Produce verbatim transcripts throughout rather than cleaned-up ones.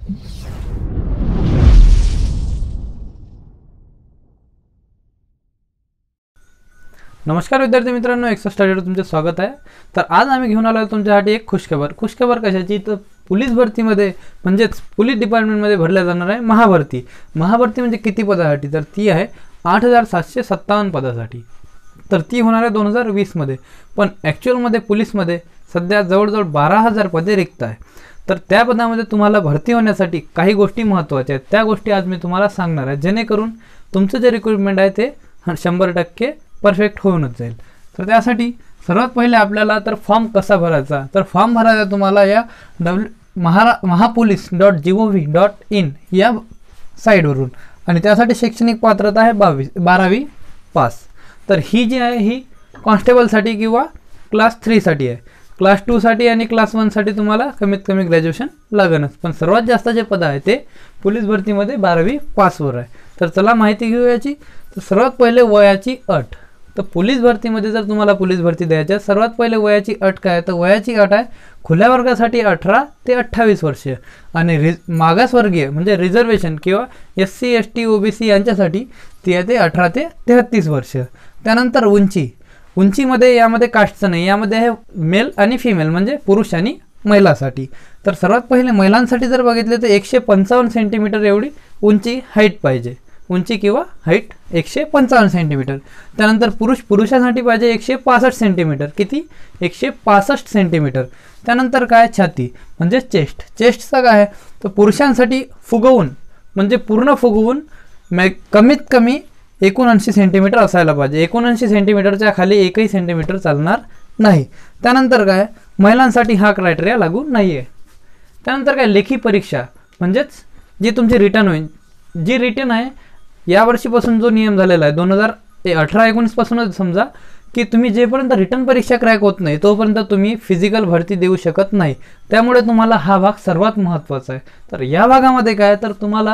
नमस्कार विद्यार्थी मित्रांनो, एक्सेल स्टडीवर तुमचे स्वागत आहे। तर आज आम्ही घेऊन आलो तुमच्यासाठी एक खुशखबर। खुशखबर कशाची? तर पोलीस भरतीमध्ये म्हणजेच पोलीस डिपार्टमेंटमध्ये भरल्या जाणार आहे महाभरती। महाभरती म्हणजे किती पदासाठी? तर ती आहे आठ हजार सातशे सत्तावन्न पदासाठी। तर ती होणार आहे दोन हजार वीसमध्ये, पण ॲक्च्युअलमध्ये पोलीसमध्ये सध्या जवळजवळ बारा हजार पदे रिक्त आहे। तर त्या पदामध्ये तुम्हाला भरती होण्यासाठी काही गोष्टी महत्त्वाच्या आहेत, त्या गोष्टी आज मी तुम्हाला सांगणार आहे, जेणेकरून तुमचं जे रिक्रुटमेंट आहे ते शंभर टक्के परफेक्ट होऊनच जाईल। तर त्यासाठी सर्वात पहिले आपल्याला तर फॉर्म कसा भरायचा? तर फॉर्म भरायचा तुम्हाला या डब्ल्यू महारा महापोलीस dot G O V dot in या साईडवरून, आणि त्यासाठी शैक्षणिक पात्रता आहे बावीस बारावी पास। तर ही जी आहे ही कॉन्स्टेबलसाठी किंवा क्लास थ्रीसाठी आहे। क्लास टूसाठी आणि क्लास वनसाठी तुम्हाला कमीत कमी ग्रॅज्युएशन लागणच, पण सर्वात जास्त जे पद आहे ते पोलीस भरतीमध्ये बारावी पासवर आहे। तर चला माहिती घेऊ याची। तर सर्वात पहिले वयाची अट। तर पोलीस भरतीमध्ये जर तुम्हाला पोलीस भरती द्यायची आहे, सर्वात पहिले वयाची अट काय? तर वयाची अट आहे खुल्या वर्गासाठी अठरा ते अठ्ठावीस वर्ष, आणि रि मागासवर्गीय म्हणजे रिझर्वेशन किंवा S C S T O B C यांच्यासाठी ती आहे ते अठरा ते तेहत्तीस वर्ष। त्यानंतर उंची, उंचीमध्ये यामध्ये कास्टचं नाही, यामध्ये आहे मेल आणि फिमेल म्हणजे पुरुष आणि महिलासाठी। तर सर्वात पहिले महिलांसाठी जर बघितले तर एकशे पंचावन्न सेंटीमीटर एवढी उंची हाईट पाहिजे, उंची किंवा हाईट एकशे पंचावन्न सेंटीमीटर। त्यानंतर पुरुष पुरुषासाठी पाहिजे एकशे पासष्ट सेंटीमीटर, किती? एकशे पासष्ट सेंटीमीटर। त्यानंतर काय? छाती म्हणजे चेस्ट, चेस्टचं काय आहे? तर पुरुषांसाठी फुगवून म्हणजे पूर्ण फुगवून मॅ कमीत कमी एकोणऐंशी सेंटीमीटर असायला पाहिजे। एकोणऐंशी सेंटीमीटरच्या खाली एकही सेंटीमीटर चालणार नाही। त्यानंतर काय? महिलांसाठी हा क्रायटेरिया लागू नाही आहे। त्यानंतर काय? लेखी परीक्षा म्हणजेच जी तुमची रिटर्न होईल, जी रिटर्न आहे यावर्षीपासून जो नियम झालेला आहे दोन हजार अठरा एकोणीसपासूनच समजा की तुम्ही जेपर्यंत रिटर्न परीक्षा क्रॅक होत नाही तोपर्यंत तुम्ही फिजिकल भरती देऊ शकत नाही। त्यामुळे तुम्हाला हा भाग सर्वात महत्त्वाचा आहे। तर या भागामध्ये काय? तर तुम्हाला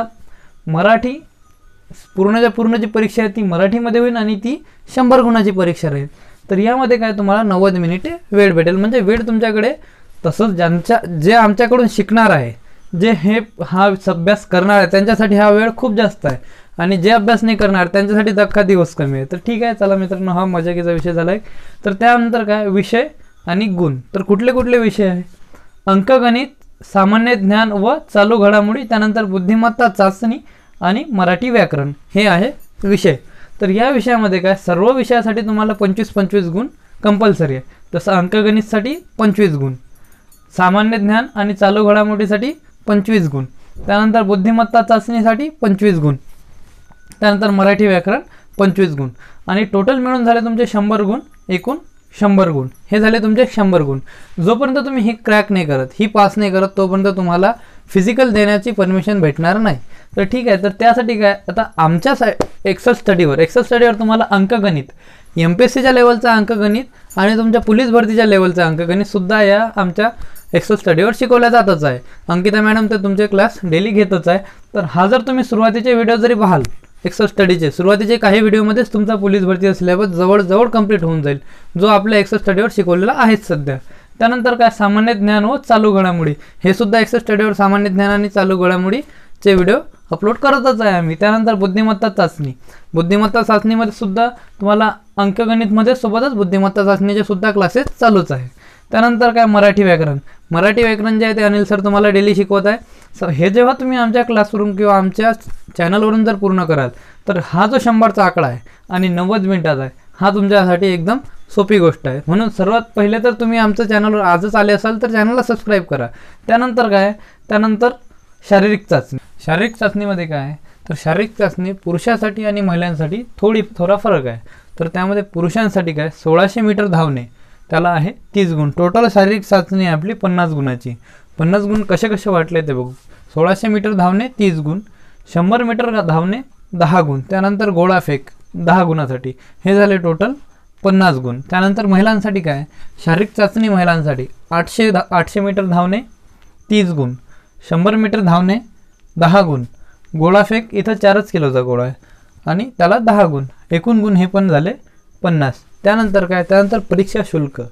मराठी पूर्णच्या पूर्ण जी परीक्षा आहे ती मराठीमध्ये होईल आणि ती शंभर गुणाची परीक्षा राहील। तर यामध्ये काय तुम्हाला नव्वद मिनिटे वेळ भेटेल, म्हणजे वेळ तुमच्याकडे तसंच ज्यांच्या जे आमच्याकडून शिकणार आहे, जे हे हा अभ्यास करणार आहे त्यांच्यासाठी हा वेळ खूप जास्त आहे, आणि जे अभ्यास नाही करणार त्यांच्यासाठी दक्का दिवस कमी आहे। तर ठीक आहे, चला मित्रांनो, हा मजाकीचा विषय झाला आहे। तर त्यानंतर काय? विषय आणि गुण। तर कुठले कुठले विषय आहे? अंकगणित, सामान्य ज्ञान व चालू घडामोडी, त्यानंतर बुद्धिमत्ता चाचणी आणि मराठी व्याकरण हे आहे विषय। तर या विषयामध्ये काय? सर्व विषयासाठी तुम्हाला पंचवीस पंचवीस गुण कंपल्सरी आहे। तसं अंकगणितसाठी पंचवीस गुण, सामान्य ज्ञान आणि चालू घडामोडीसाठी पंचवीस गुण, त्यानंतर बुद्धिमत्ता चाचणीसाठी पंचवीस गुण, त्यानंतर मराठी व्याकरण पंचवीस गुण, आणि टोटल मिळून झाले तुमचे शंभर गुण, एकूण शंभर गुण। हे झाले तुमचे शंभर गुण। जोपर्यंत तुम्ही ही क्रॅक नाही करत, ही पास नाही करत, तोपर्यंत तुम्हाला फिजिकल देण्याची परमिशन भेटणार नाही। तर ठीक आहे, तर त्यासाठी काय? आता आमच्या साय एक्सेल स्टडीवर एक्सेल स्टडीवर तुम्हाला अंकगणित, एम पी एस सीच्या लेवलचा अंकगणित आणि तुमच्या पोलीस भरतीच्या लेवलचा अंकगणितसुद्धा या आमच्या एक्सेल स्टडीवर शिकवल्या जातच आहे। अंकिता मॅडम तर तुमचे क्लास डेली घेतच आहे। तर हा जर तुम्ही सुरुवातीचे व्हिडिओ जरी पाहाल एक्सेल स्टडीचे, सुरुवातीचे काही व्हिडिओमध्येच तुमचा पोलीस भरतीचा सिलेबस जवळजवळ कंप्लीट होऊन जाईल, जो आपल्या एक्सेल स्टडीवर शिकवलेला आहेच सध्या। त्यानंतर काय? सामान्य ज्ञान व चालू घडामोडी, हे सुद्धा एक्सेल स्टडीवर सामान्य ज्ञान आणि चालू घडामोडीचे व्हिडिओ अपलोड करतच आहे आम्ही। त्यानंतर बुद्धिमत्ता चाचणी, बुद्धिमत्ता चाचणीमध्ये सुद्धा तुम्हाला अंकगणितमध्ये सोबतच बुद्धिमत्ता चाचणीचे सुद्धा क्लासेस चालूच आहे। त्यानंतर काय? मराठी व्याकरण, मराठी व्याकरण जे आहे ते अनिल सर तुम्हाला डेली शिकवत आहे। सर हे जेव्हा तुम्ही आमच्या क्लासवरून किंवा आमच्या चॅनलवरून जर पूर्ण कराल तर हा जो शंभरचा आकडा आहे आणि नव्वद मिनिटाचा आहे, हा तुमच्यासाठी एकदम सोपी गोष्ट आहे। म्हणून सर्वात पहिले तर तुम्ही आमच्या चॅनलवर आजच आले असाल तर चॅनलला सबस्क्राईब करा। त्यानंतर काय? त्यानंतर शारीरिक चाचणी। शारीरिक चाचणीमध्ये काय आहे? तर शारीरिक चाचणी पुरुषांसाठी आणि महिलांसाठी थोडी थोडा फरक आहे। तर त्यामध्ये पुरुषांसाठी काय? सोळाशे मीटर धावणे, त्याला आहे तीस गुण। टोटल शारीरिक चाचणी आहे आपली पन्नास गुणाची। पन्नास गुण कसे कसे वाटले ते बघू। सोळाशे मीटर धावणे तीस गुण, शंभर मीटर धावणे दहा गुण, त्यानंतर गोळाफेक दहा गुणासाठी, हे झाले टोटल पन्नास गुण। त्यानंतर महिलांसाठी काय? शारीरिक चाचणी महिलांसाठी आठशे धा आठशे मीटर धावणे तीस गुण, शंभर मीटर धावणे दहा गुण, गोळाफेक इथं चारच किलोचा गोळा आहे आणि त्याला दहा गुण, एकूण गुण हे पण झाले पन्नास। त्यानंतर काय? त्यानंतर परीक्षा शुल्क,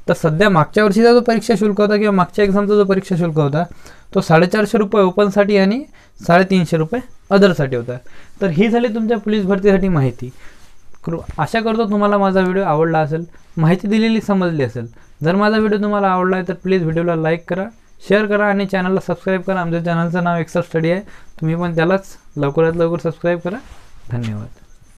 तर सध्या मागच्या वर्षीचा जो परीक्षा शुल्क होता किंवा मागच्या एक्झामचा जो परीक्षा शुल्क होता तो साडेचारशे रुपये ओपनसाठी आणि साडेतीनशे रुपये अदरसाठी होता. तर ही झाली तुमच्या पोलीस भरतीसाठी माहिती. कृ आशा करतो तुम्हाला माझा व्हिडिओ आवडला असेल, माहिती दिलेली समजली असेल. जर माझा व्हिडिओ तुम्हाला आवडला आहे तर प्लीज व्हिडिओला लाईक करा, शेअर करा आणि चॅनलला सबस्क्राईब करा. आमच्या चॅनलचं नाव एक्सेल स्टडी आहे, तुम्ही पण त्यालाच लवकरात लवकर सबस्क्राईब करा. धन्यवाद.